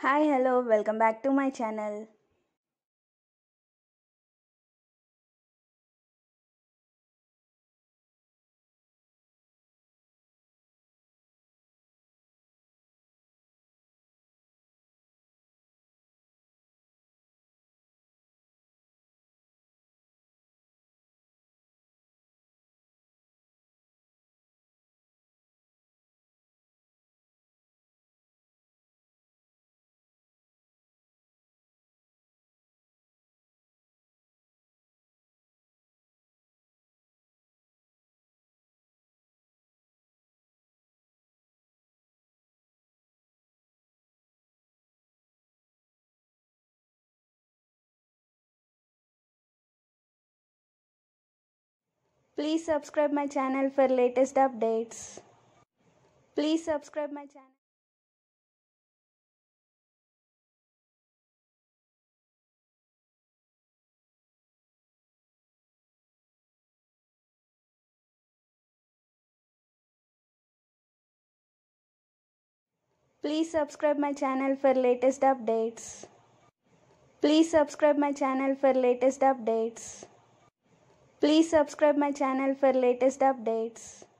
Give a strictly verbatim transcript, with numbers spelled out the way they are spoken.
Hi, hello, welcome back to my channel. Please subscribe my channel for latest updates. Please subscribe my channel. Please subscribe my channel for latest updates. Please subscribe my channel for latest updates. Please subscribe my channel for latest updates.